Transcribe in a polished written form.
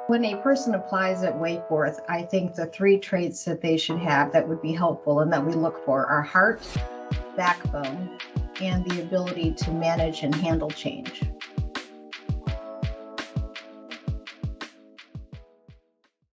When a person applies at WayForth, I think the three traits that they should have that would be helpful and that we look for are heart, backbone, and the ability to manage and handle change.